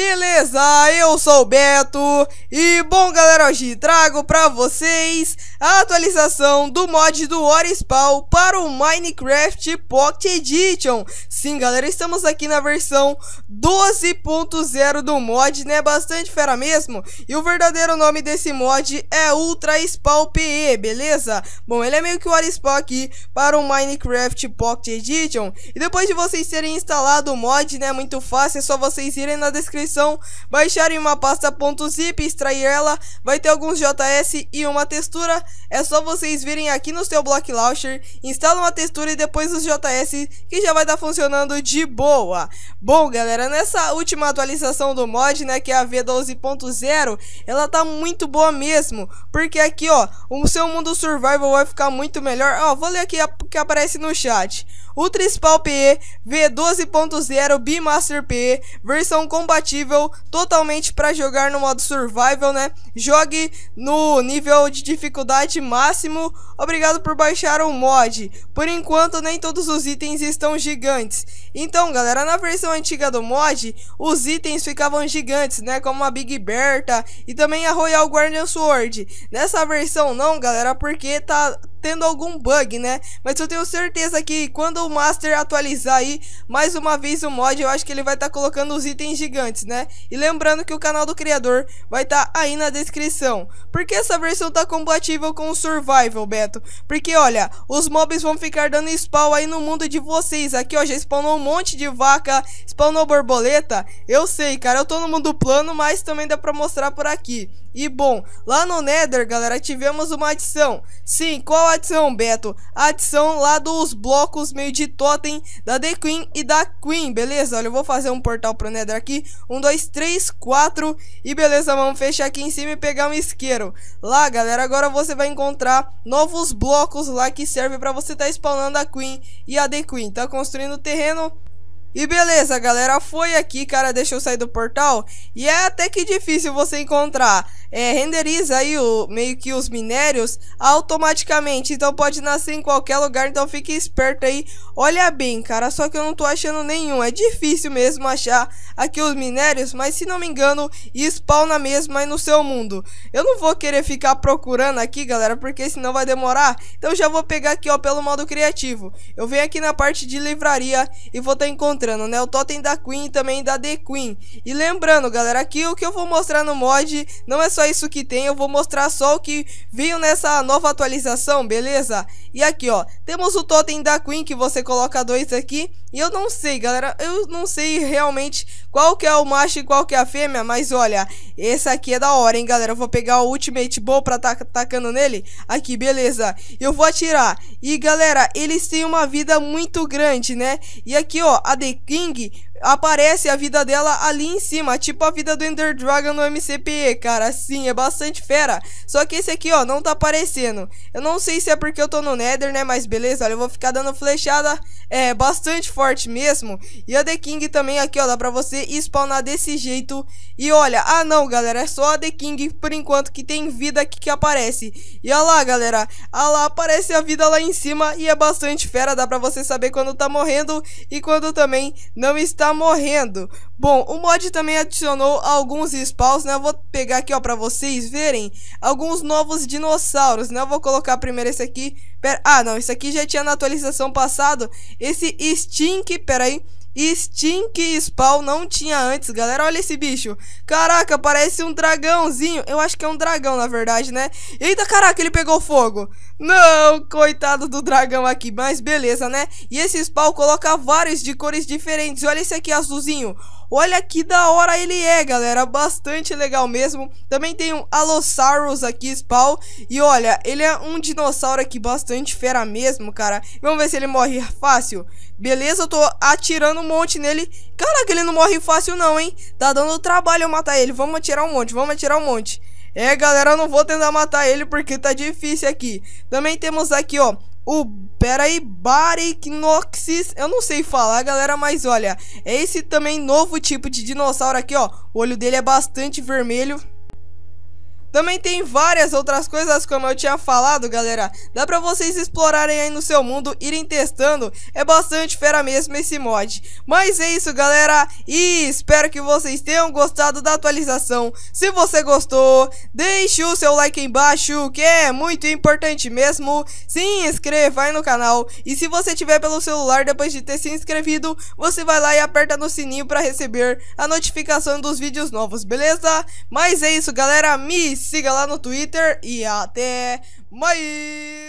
Beleza, eu sou o Beto e bom galera, hoje trago pra vocês a atualização do mod do Warispawn para o Minecraft Pocket Edition. Sim galera, estamos aqui na versão 12.0 do mod, né, bastante fera mesmo. E o verdadeiro nome desse mod é Ultraspawn PE, beleza? Bom, ele é meio que o Warispawn aqui para o Minecraft Pocket Edition. E depois de vocês terem instalado o mod, né, muito fácil, é só vocês irem na descrição, baixarem uma pasta .zip, extrair ela, vai ter alguns JS e uma textura. É só vocês virem aqui no seu Block Launcher, instalam a textura e depois os JS, que já vai estar funcionando de boa. Bom galera, nessa última atualização do mod, né, que é a V12.0, ela tá muito boa mesmo, porque aqui ó, o seu mundo survival vai ficar muito melhor. Ó, vou ler aqui o que aparece no chat. Ultraspawn PE V12.0 Bimaster PE, versão compatível totalmente para jogar no modo survival, né? Jogue no nível de dificuldade máximo. Obrigado por baixar o mod. Por enquanto nem todos os itens estão gigantes. Então galera, na versão antiga do mod, os itens ficavam gigantes, né? Como a Big Bertha e também a Royal Guardian Sword. Nessa versão não galera, porque tá tendo algum bug, né? Mas eu tenho certeza que quando o Master atualizar aí mais uma vez o mod, eu acho que ele vai estar colocando os itens gigantes, né? E lembrando que o canal do criador vai estar aí na descrição. Por que essa versão tá compatível com o Survival, Beto? Porque olha, os mobs vão ficar dando spawn aí no mundo de vocês. Aqui ó, já spawnou um monte de vaca, spawnou borboleta. Eu sei, cara, eu tô no mundo plano, mas também dá pra mostrar por aqui. E bom, lá no Nether, galera, tivemos uma adição. Sim, qual adição, Beto? A adição lá dos blocos meio de totem da The Queen e da Queen, beleza? Olha, eu vou fazer um portal pro Nether aqui. 1, 2, 3, 4. E beleza, vamos fechar aqui em cima e pegar um isqueiro. Lá, galera, agora você vai encontrar novos blocos lá que servem pra você tá spawnando a Queen e a The Queen. Tá construindo o terreno. E beleza, galera, foi aqui, cara, deixa eu sair do portal. E é até que difícil você encontrar. Renderiza aí meio que os minérios automaticamente. Então pode nascer em qualquer lugar, então fique esperto aí. Olha bem, cara, só que eu não tô achando nenhum. É difícil mesmo achar aqui os minérios, mas se não me engano, spawna mesmo aí no seu mundo. Eu não vou querer ficar procurando aqui, galera, porque senão vai demorar. Então já vou pegar aqui, ó, pelo modo criativo. Eu venho aqui na parte de livraria e vou estar encontrando, né, o totem da Queen e também da The Queen. E lembrando, galera, aqui o que eu vou mostrar no mod não é só isso que tem, eu vou mostrar só o que veio nessa nova atualização, beleza? E aqui, ó, temos o totem da Queen, que você coloca 2 aqui. E eu não sei, galera, eu não sei realmente qual que é o macho e qual que é a fêmea, mas olha, esse aqui é da hora, hein, galera. Eu vou pegar o Ultimate Bow pra tá atacando nele. Aqui, beleza. Eu vou atirar. E, galera, eles têm uma vida muito grande, né? E aqui, ó, a The King aparece a vida dela ali em cima, tipo a vida do Ender Dragon no MCPE, cara. Sim, é bastante fera. Só que esse aqui, ó, não tá aparecendo. Eu não sei se é porque eu tô no Nether, né? Mas beleza, olha, eu vou ficar dando flechada bastante forte mesmo. E a The King também aqui, ó, dá pra você spawnar desse jeito. E olha, ah não, galera, é só a The King por enquanto que tem vida aqui que aparece. E olha lá, galera, olha lá, aparece a vida lá em cima e é bastante fera. Dá pra você saber quando tá morrendo e quando também não está morrendo. Bom, o mod também adicionou alguns spawns, né? Eu vou pegar aqui, ó, pra vocês verem alguns novos dinossauros, né? Eu vou colocar primeiro esse aqui. Ah, não, esse aqui já tinha na atualização passado. Esse Stink, peraí, Stink Spawn não tinha antes, galera. Olha esse bicho. Caraca, parece um dragãozinho. Eu acho que é um dragão, na verdade, né? Eita, caraca, ele pegou fogo. Não, coitado do dragão aqui. Mas beleza, né? E esse Spawn coloca vários de cores diferentes. Olha esse aqui azulzinho. Olha que da hora ele é, galera. Bastante legal mesmo. Também tem um Allosaurus aqui, Spawn. E olha, ele é um dinossauro aqui bastante fera mesmo, cara. Vamos ver se ele morre fácil. Beleza, eu tô atirando um monte nele. Caraca, ele não morre fácil não, hein? Tá dando trabalho eu matar ele. Vamos atirar um monte, vamos atirar um monte. Galera, eu não vou tentar matar ele porque tá difícil aqui. Também temos aqui, ó, peraí, Baricnoxis. Eu não sei falar, galera, mas olha, é esse também novo tipo de dinossauro aqui, ó. O olho dele é bastante vermelho. Também tem várias outras coisas, como eu tinha falado, galera. Dá pra vocês explorarem aí no seu mundo, irem testando. É bastante fera mesmo esse mod. Mas é isso, galera, e espero que vocês tenham gostado da atualização. Se você gostou, deixe o seu like aí embaixo, que é muito importante mesmo. Se inscreva aí no canal. E se você tiver pelo celular, depois de ter se inscrevido, você vai lá e aperta no sininho para receber a notificação dos vídeos novos, beleza? Mas é isso, galera, me siga lá no Twitter e até mais!